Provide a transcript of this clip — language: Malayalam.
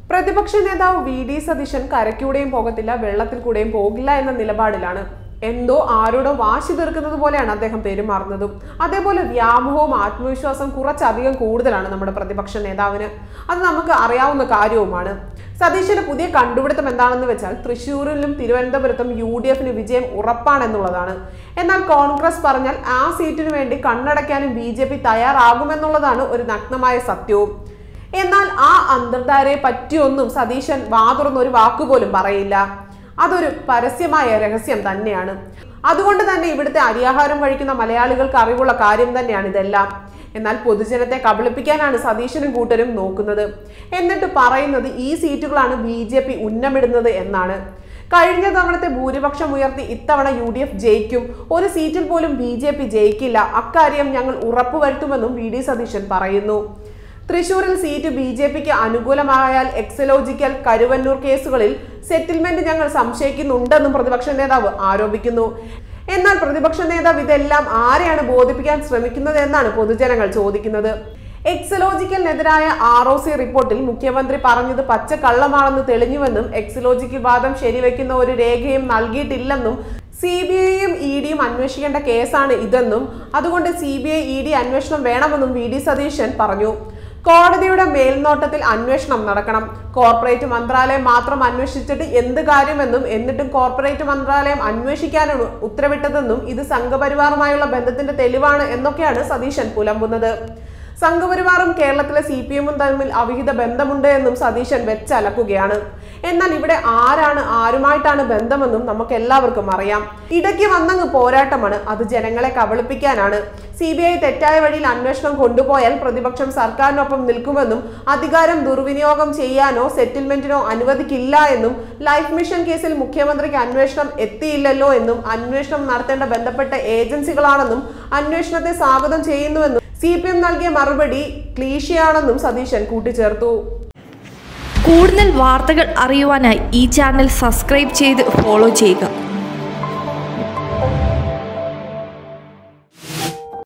പ്രതിപക്ഷ നേതാവ് വി.ഡി. സതീശൻ കരയ്ക്കൂടെയും പോകത്തില്ല, വെള്ളത്തിൽ കൂടെയും പോകില്ല എന്ന നിലപാടിലാണ്. എന്തോ ആരോടോ വാശി തീർക്കുന്നത് പോലെയാണ് അദ്ദേഹം പെരുമാറുന്നതും. അതേപോലെ വ്യാമോഹവും ആത്മവിശ്വാസം കുറച്ചധികം കൂടുതലാണ് നമ്മുടെ പ്രതിപക്ഷ നേതാവിന്. അത് നമുക്ക് അറിയാവുന്ന കാര്യവുമാണ്. സതീശന്റെ പുതിയ കണ്ടുപിടുത്തം എന്താണെന്ന് വെച്ചാൽ തൃശ്ശൂരിലും തിരുവനന്തപുരത്തും UDF-ന് വിജയം ഉറപ്പാണെന്നുള്ളതാണ്. എന്നാൽ കോൺഗ്രസ് പറഞ്ഞാൽ ആ സീറ്റിനു വേണ്ടി കണ്ണടയ്ക്കാനും BJP തയ്യാറാകുമെന്നുള്ളതാണ് ഒരു നഗ്നമായ സത്യവും. എന്നാൽ ആ അന്തർധാരയെ പറ്റിയൊന്നും സതീശൻ വാതുറന്ന ഒരു വാക്കുപോലും പറയില്ല. അതൊരു പരസ്യമായ രഹസ്യം തന്നെയാണ്. അതുകൊണ്ട് തന്നെ ഇവിടുത്തെ അരിയാഹാരം കഴിക്കുന്ന മലയാളികൾക്ക് അറിവുള്ള കാര്യം തന്നെയാണ് ഇതെല്ലാം. എന്നാൽ പൊതുജനത്തെ കബളിപ്പിക്കാനാണ് സതീശനും കൂട്ടരും നോക്കുന്നത്. എന്നിട്ട് പറയുന്നത് ഈ സീറ്റുകളാണ് BJP ഉന്നമിടുന്നത് എന്നാണ്. കഴിഞ്ഞ തവണത്തെ ഭൂരിപക്ഷം ഉയർത്തി ഇത്തവണ UDF ജയിക്കും, ഒരു സീറ്റിൽ പോലും BJP ജയിക്കില്ല, അക്കാര്യം ഞങ്ങൾ ഉറപ്പുവരുത്തുമെന്നും വി.ഡി. സതീശൻ പറയുന്നു. തൃശൂരിൽ സീറ്റ് BJPക്ക് അനുകൂലമായാൽ എക്സലോജിക്കൽ, കരുവന്നൂർ കേസുകളിൽ സെറ്റിൽമെന്റ് ഞങ്ങൾ സംശയിക്കുന്നുണ്ടെന്നും പ്രതിപക്ഷ നേതാവ് ആരോപിക്കുന്നു. എന്നാൽ പ്രതിപക്ഷ നേതാവ് ഇതെല്ലാം ആരെയാണ് ബോധിപ്പിക്കാൻ ശ്രമിക്കുന്നത് എന്നാണ് പൊതുജനങ്ങൾ ചോദിക്കുന്നത്. എക്സലോജിക്കലിനെതിരായ ROC റിപ്പോർട്ടിൽ മുഖ്യമന്ത്രി പറഞ്ഞത് പച്ചക്കള്ളമാണെന്ന് തെളിഞ്ഞുവെന്നും എക്സലോജിക്കൽ വാദം ശരിവെക്കുന്ന ഒരു രേഖയും നൽകിയിട്ടില്ലെന്നും CBI-യും ED-യും അന്വേഷിക്കേണ്ട കേസാണ് ഇതെന്നും അതുകൊണ്ട് CBI ED അന്വേഷണം വേണമെന്നും വി.ഡി. സതീശൻ പറഞ്ഞു. കോടതിയുടെ മേൽനോട്ടത്തിൽ അന്വേഷണം നടക്കണം. കോർപ്പറേറ്റ് മന്ത്രാലയം മാത്രം അന്വേഷിച്ചിട്ട് എന്ത് കാര്യമെന്നും എന്നിട്ടും കോർപ്പറേറ്റ് മന്ത്രാലയം അന്വേഷിക്കാനാണ് ഉത്തരവിട്ടതെന്നും ഇത് സംഘപരിവാറുമായുള്ള ബന്ധത്തിന്റെ തെളിവാണ് എന്നൊക്കെയാണ് സതീശൻ പുലമ്പുന്നത്. സംഘപരിവാറും കേരളത്തിലെ CPM-ഉം തമ്മിൽ അവിഹിത ബന്ധമുണ്ട് എന്നും സതീശൻ വെച്ചലക്കുകയാണ്. എന്നാൽ ഇവിടെ ആരാണ് ആരുമായിട്ടാണ് ബന്ധമെന്നും നമുക്ക് എല്ലാവർക്കും അറിയാം. ഇടയ്ക്ക് വന്നങ്ങ് പോരാട്ടമാണ്. അത് ജനങ്ങളെ കബളിപ്പിക്കാനാണ്. CBI തെറ്റായ വഴിയിൽ അന്വേഷണം കൊണ്ടുപോയാൽ പ്രതിപക്ഷം സർക്കാരിനൊപ്പം നിൽക്കുമെന്നും അധികാരം ദുർവിനിയോഗം ചെയ്യാനോ സെറ്റിൽമെന്റിനോ അനുവദിക്കില്ല എന്നും ലൈഫ് മിഷൻ കേസിൽ മുഖ്യമന്ത്രിക്ക് അന്വേഷണം എത്തിയില്ലല്ലോ എന്നും അന്വേഷണം നടത്തേണ്ട ബന്ധപ്പെട്ട ഏജൻസികളാണെന്നും അന്വേഷണത്തെ സ്വാഗതം ചെയ്യുന്നുവെന്നും CPM നൽകിയ മറുപടി ക്ലീശയാണെന്നും സതീശൻ കൂട്ടിച്ചേർത്തു. കൂടുതൽ വാർത്തകൾ അറിയുവാനായി ഈ ചാനൽ സബ്സ്ക്രൈബ് ചെയ്ത് ഫോളോ ചെയ്യുക.